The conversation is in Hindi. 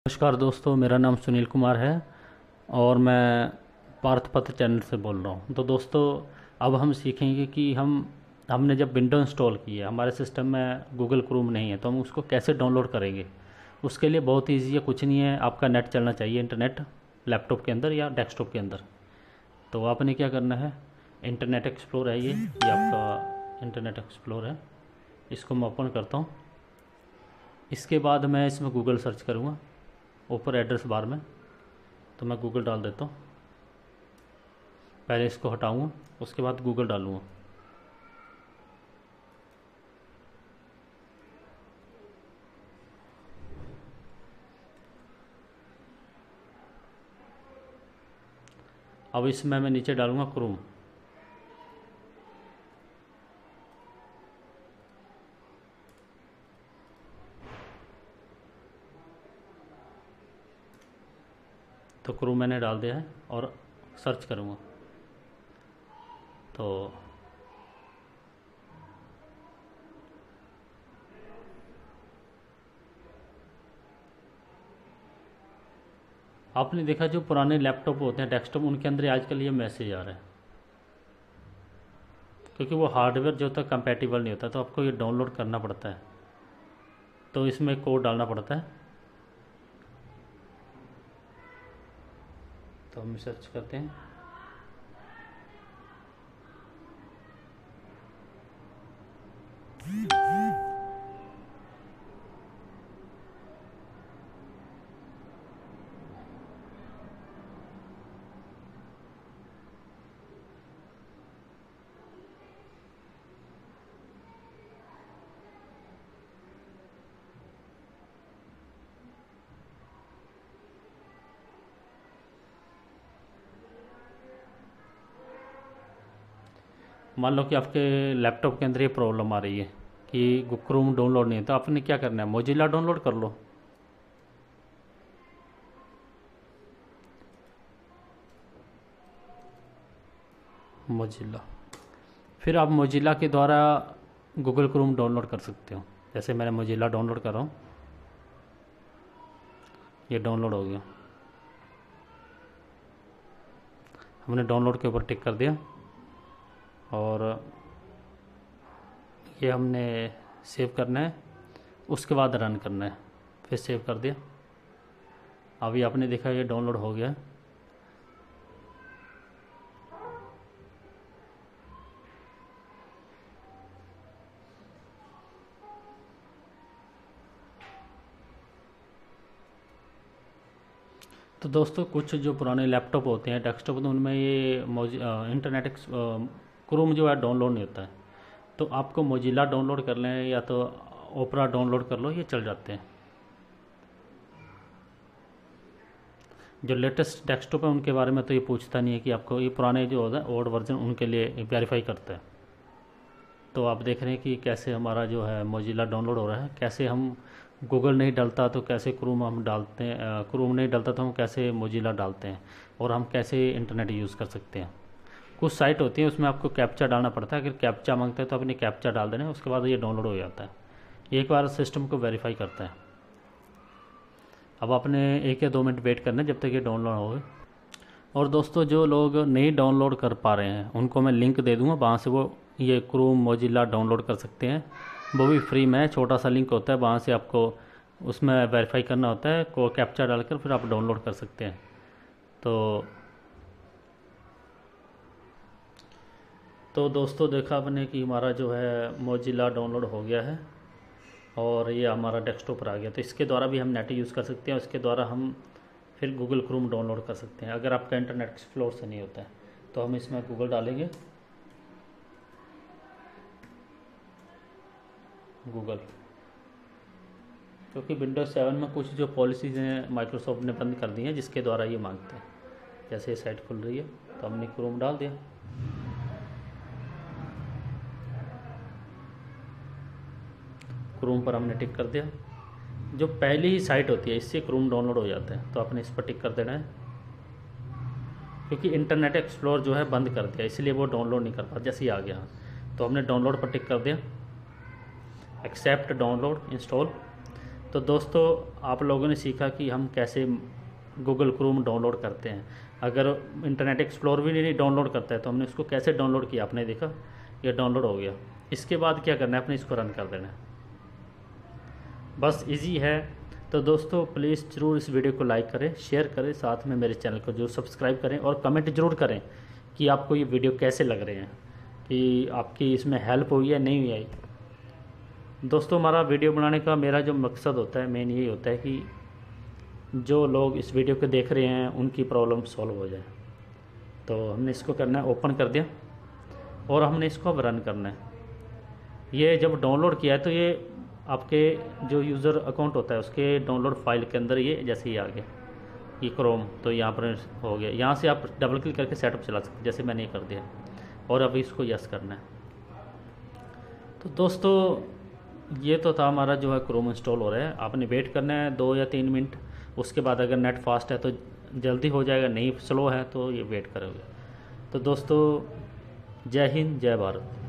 नमस्कार दोस्तों, मेरा नाम सुनील कुमार है और मैं पार्थ पथ चैनल से बोल रहा हूँ। तो दोस्तों, अब हम सीखेंगे कि हमने जब विंडो इंस्टॉल की है, हमारे सिस्टम में गूगल क्रोम नहीं है, तो हम उसको कैसे डाउनलोड करेंगे। उसके लिए बहुत ईजी है, कुछ नहीं है, आपका नेट चलना चाहिए, इंटरनेट लैपटॉप के अंदर या डेस्कटॉप के अंदर। तो आपने क्या करना है, इंटरनेट एक्सप्लोर है, ये आपका इंटरनेट एक्सप्लोर है, इसको मैं ओपन करता हूँ। इसके बाद मैं इसमें गूगल सर्च करूँगा ऊपर एड्रेस बार में, तो मैं गूगल डाल देता हूँ। पहले इसको हटाऊँगा, उसके बाद गूगल डालूँगा। अब इसमें मैं नीचे डालूँगा क्रोम। तो क्रोम मैंने डाल दिया है और सर्च करूँगा। तो आपने देखा, जो पुराने लैपटॉप होते हैं, डेस्कटॉप, उनके अंदर आजकल ये मैसेज आ रहा है, क्योंकि वो हार्डवेयर जो होता है कंपैटिबल नहीं होता, तो आपको ये डाउनलोड करना पड़ता है। तो इसमें कोड डालना पड़ता है। तो हम सर्च करते हैं। मान लो कि आपके लैपटॉप के अंदर ये प्रॉब्लम आ रही है कि क्रोम डाउनलोड नहीं है, तो आपने क्या करना है, मोजिला डाउनलोड कर लो। मोजिला, फिर आप मोजिला के द्वारा गूगल क्रोम डाउनलोड कर सकते हो। जैसे मैंने मोजिला डाउनलोड कर रहा हूँ, ये डाउनलोड हो गया। हमने डाउनलोड के ऊपर टिक कर दिया और ये हमने सेव करना है, उसके बाद रन करना है। फिर सेव कर दिया। अभी आपने देखा ये डाउनलोड हो गया। तो दोस्तों, कुछ जो पुराने लैपटॉप होते हैं, डेस्कटॉप, तो उनमें ये इंटरनेट क्रोम जो है डाउनलोड नहीं होता है। तो आपको मोजिला डाउनलोड कर लें या तो ओपरा डाउनलोड कर लो, ये चल जाते हैं। जो लेटेस्ट डेस्कटॉप है उनके बारे में तो ये पूछता नहीं है कि आपको, ये पुराने जो होता है ओल्ड वर्जन, उनके लिए वेरीफाई करता है। तो आप देख रहे हैं कि कैसे हमारा जो है मोजिला डाउनलोड हो रहा है। कैसे हम गूगल नहीं डालता तो कैसे क्रोम हम डालते हैं, क्रोम नहीं डालता तो हम कैसे मोजिला डालते हैं, और हम कैसे इंटरनेट यूज़ कर सकते हैं। कुछ साइट होती है उसमें आपको कैप्चा डालना पड़ता है। अगर कैप्चा मांगता है तो अपनी कैप्चा डाल देना, उसके बाद ये डाउनलोड हो जाता है। एक बार सिस्टम को वेरीफाई करता है। अब आपने 1 या 2 मिनट वेट करना है जब तक ये डाउनलोड हो। और दोस्तों, जो लोग नहीं डाउनलोड कर पा रहे हैं उनको मैं लिंक दे दूँगा, वहाँ से वो ये क्रोम मोजिला डाउनलोड कर सकते हैं। वो भी फ्री में, छोटा सा लिंक होता है, वहाँ से आपको उसमें वेरीफाई करना होता है, को कैप्चा डालकर फिर आप डाउनलोड कर सकते हैं। तो दोस्तों, देखा आपने कि हमारा जो है मोजिला डाउनलोड हो गया है और ये हमारा डेस्कटॉप पर आ गया। तो इसके द्वारा भी हम नेट यूज़ कर सकते हैं, उसके द्वारा हम फिर गूगल क्रोम डाउनलोड कर सकते हैं। अगर आपका इंटरनेट एक्सप्लोर से नहीं होता है तो हम इसमें गूगल डालेंगे, गूगल। क्योंकि विंडोज 7 में कुछ जो पॉलिसीज़ हैं माइक्रोसॉफ्ट ने बंद कर दी हैं, जिसके द्वारा ये मांगते हैं। जैसे ये साइट खुल रही है तो हमने क्रोम डाल दिया। क्रोम पर हमने टिक कर दिया। जो पहली ही साइट होती है इससे क्रोम डाउनलोड हो जाता है, तो आपने इस पर टिक कर देना है। क्योंकि इंटरनेट एक्सप्लोर जो है बंद कर दिया, इसलिए वो डाउनलोड नहीं कर पा। जैसे ही आ गया तो हमने डाउनलोड पर टिक कर दिया, एक्सेप्ट डाउनलोड इंस्टॉल। तो दोस्तों आप लोगों ने सीखा कि हम कैसे गूगल क्रोम डाउनलोड करते हैं। अगर इंटरनेट एक्सप्लोर भी नहीं डाउनलोड करता है तो हमने उसको कैसे डाउनलोड किया, आपने देखा ये डाउनलोड हो गया। इसके बाद क्या करना है, अपने इसको रन कर देना है, बस इजी है। तो दोस्तों प्लीज़ ज़रूर इस वीडियो को लाइक करें, शेयर करें, साथ में मेरे चैनल को जो सब्सक्राइब करें और कमेंट ज़रूर करें कि आपको ये वीडियो कैसे लग रहे हैं, कि आपकी इसमें हेल्प हुई है नहीं हुई आई। दोस्तों हमारा वीडियो बनाने का मेरा जो मकसद होता है मेन यही होता है कि जो लोग इस वीडियो को देख रहे हैं उनकी प्रॉब्लम सॉल्व हो जाए। तो हमने इसको करना है, ओपन कर दिया और हमने इसको अब रन करना है। ये जब डाउनलोड किया है तो ये आपके जो यूज़र अकाउंट होता है उसके डाउनलोड फाइल के अंदर ये जैसे ही आ गया ये क्रोम, तो यहाँ पर हो गया। यहाँ से आप डबल क्लिक करके सेटअप चला सकते हैं, जैसे मैंने ये कर दिया और अभी इसको यस करना है। तो दोस्तों ये तो था हमारा जो है क्रोम इंस्टॉल हो रहा है। आपने वेट करना है 2 या 3 मिनट, उसके बाद अगर नेट फास्ट है तो जल्दी हो जाएगा, नहीं स्लो है तो ये वेट करोगे। तो दोस्तों जय हिंद जय भारत।